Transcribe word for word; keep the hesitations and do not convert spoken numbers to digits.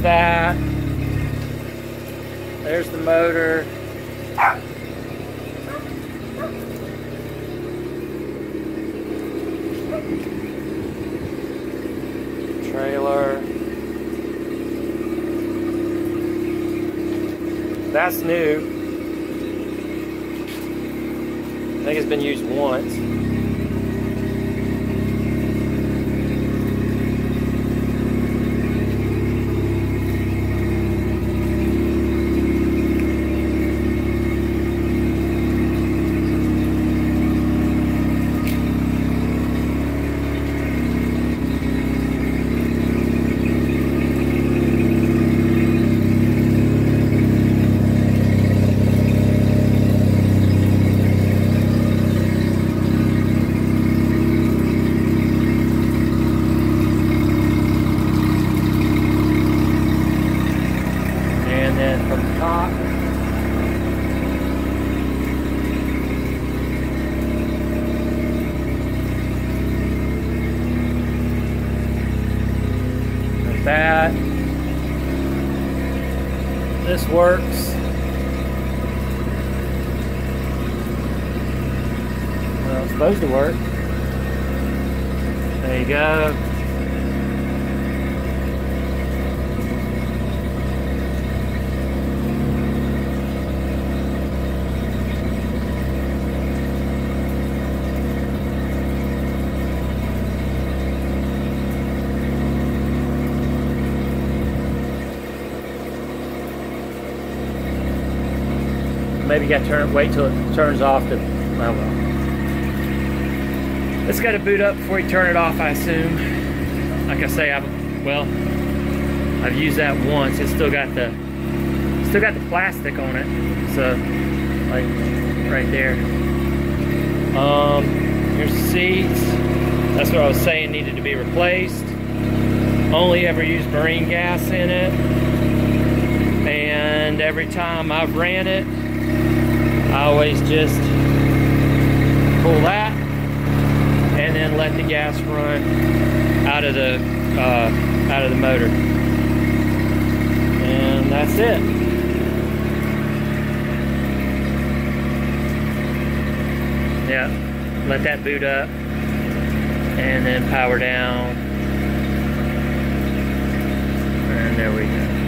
that. There's the motor. Trailer. That's new. I think it's been used once. That. This works. Well, it's supposed to work. There you go. Maybe you got to turn, wait till it turns off to, well, well. It's got to boot up before you turn it off, I assume. Like I say, I've, well, I've used that once. It's still got the, still got the plastic on it. So, like, right there. Um, here's the seats. That's what I was saying needed to be replaced. Only ever used marine gas in it. And every time I've ran it, I always just pull that and then let the gas run out of the uh, out of the motor, and that's it. Yeah, let that boot up and then power down, and there we go.